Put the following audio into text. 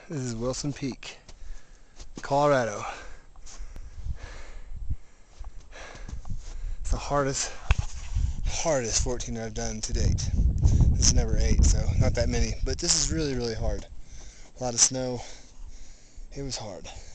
This is Wilson Peak, Colorado. It's the hardest 14 I've done to date. This is number 8, so not that many, but this is really hard. A lot of snow. It was hard.